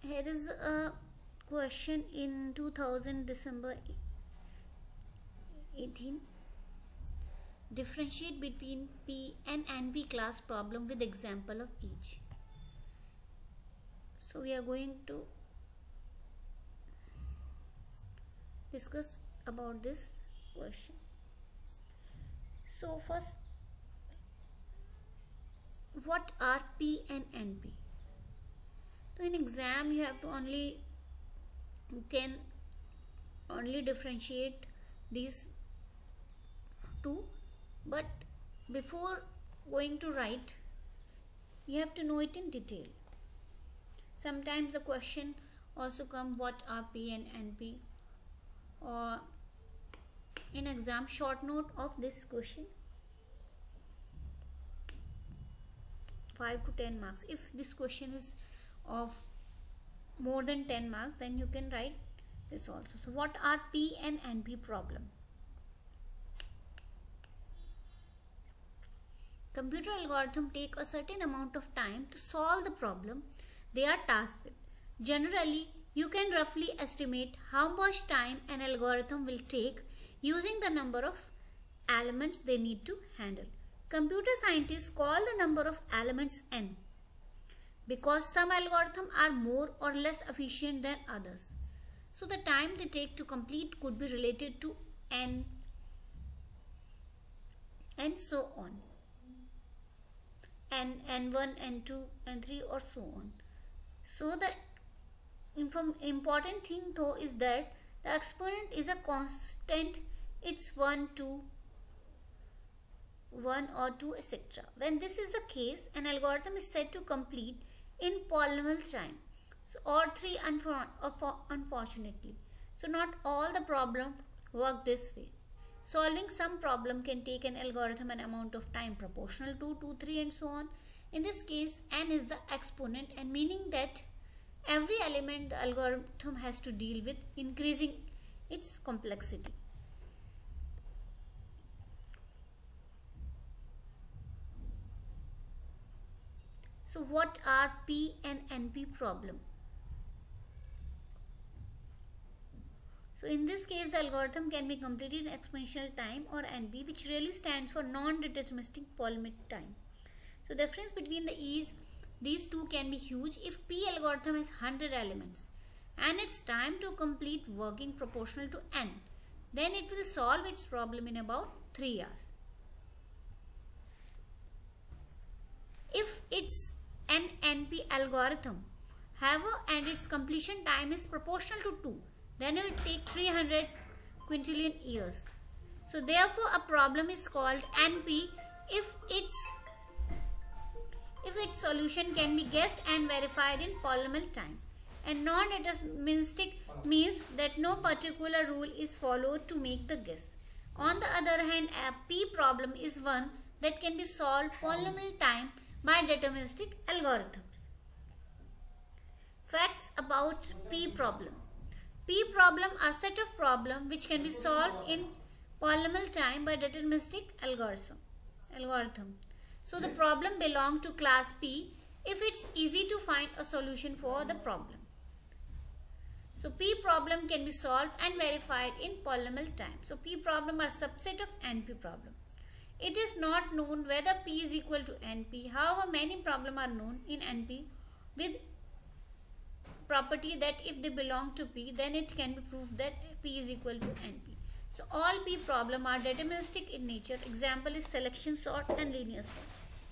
Here is a question in 2000 December 18. Differentiate between P and NP class problem with example of each. So we are going to discuss about this question. So first, what are P and NP? So in exam you have to can only differentiate these two, but before going to write you have to know it in detail. Sometimes the question also come, what are P and NP, or in exam short note of this question, 5 to 10 marks. If this question is of more than 10 marks, then you can write this also. So what are P and NP problem? Computer algorithm take a certain amount of time to solve the problem they are tasked with. Generally, you can roughly estimate how much time an algorithm will take using the number of elements they need to handle. Computer scientists call the number of elements n, because some algorithms are more or less efficient than others. So the time they take to complete could be related to n and so on. N1, N2, N3 or so on. So the important thing though is that the exponent is a constant. It's 1, 2, 1 or 2, etc. When this is the case, an algorithm is said to complete in polynomial time, so or 3 unfortunately. So not all the problem work this way. Solving some problem can take an algorithm an amount of time proportional to 2, 3 and so on. In this case, n is the exponent, and meaning that every element the algorithm has to deal with, increasing its complexity. So what are P and NP problem? So in this case, the algorithm can be completed in exponential time, or NP, which really stands for non-deterministic polynomial time. So the difference between these two can be huge. If P algorithm has 100 elements and its time to complete working proportional to n, then it will solve its problem in about 3 hours. If it's an NP algorithm, however, and its completion time is proportional to 2, then it will take 300 quintillion years. So therefore a problem is called NP if its solution can be guessed and verified in polynomial time. And non-deterministic means that no particular rule is followed to make the guess. On the other hand, a P problem is one that can be solved polynomial time by deterministic algorithms. Facts about P problem. P problem are set of problems which can be solved in polynomial time by deterministic algorithm. So the problem belongs to class P if it's easy to find a solution for the problem. So P problem can be solved and verified in polynomial time. So P problem are subset of NP problem. It is not known whether P is equal to NP. However, many problems are known in NP with property that if they belong to P, then it can be proved that P is equal to NP. So all P problems are deterministic in nature. Example is selection sort and linear sort.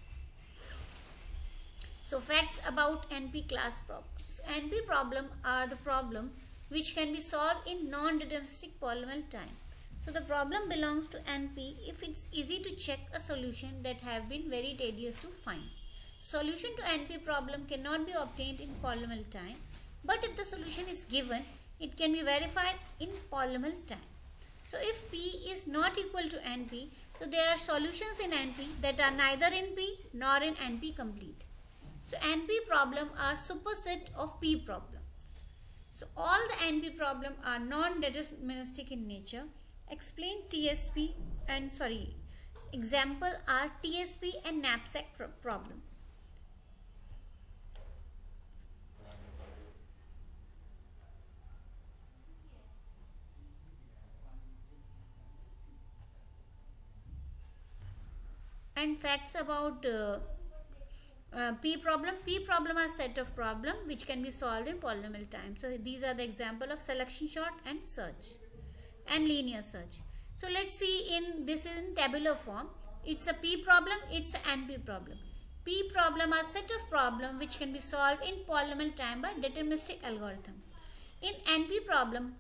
So facts about NP class problems. So NP problem are the problem which can be solved in non-deterministic polynomial time. So the problem belongs to NP if it's easy to check a solution that have been very tedious to find. Solution to NP problem cannot be obtained in polynomial time, but if the solution is given, it can be verified in polynomial time. So if P is not equal to NP, so there are solutions in NP that are neither in P nor in NP complete. So NP problem are superset of P problems. So all the NP problem are non-deterministic in nature. Explain TSP and example are TSP and knapsack problem. find facts about P problem. P problem are set of problem which can be solved in polynomial time. So these are the example of selection sort and search and linear search. So let's see in this in tabular form. It's a P problem, it's an NP problem. P problem are set of problem which can be solved in polynomial time by deterministic algorithm. In NP problem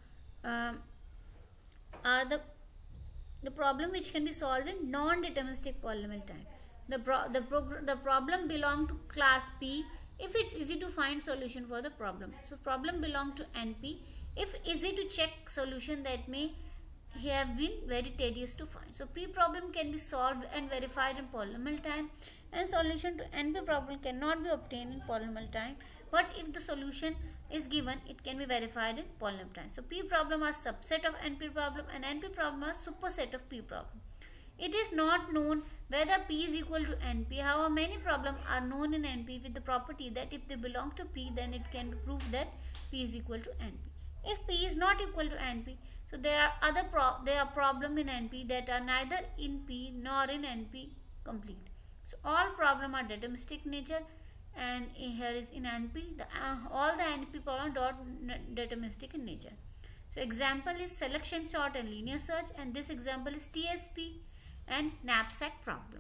are the problem which can be solved in non-deterministic polynomial time. The problem belong to class P if it's easy to find solution for the problem. So problem belong to NP if easy to check solution that may have been very tedious to find. So P problem can be solved and verified in polynomial time, and solution to NP problem cannot be obtained in polynomial time, but if the solution is given, it can be verified in polynomial time. So P problem are subset of NP problem, and NP problem are superset of P problem. It is not known whether P is equal to NP. However, many problems are known in NP with the property that if they belong to P, then it can prove that P is equal to NP. If P is not equal to NP, so there are problems in NP that are neither in P nor in NP complete. So all problems are deterministic nature, and here is in NP all the NP problems are deterministic in nature. So example is selection sort and linear search, and this example is TSP and knapsack problem.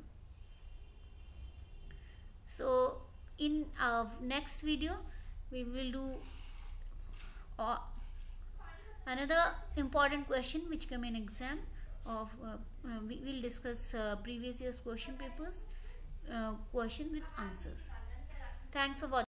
So in our next video we will do another important question which come in exam of we will discuss previous year's question papers, question with answers. Thanks for watching.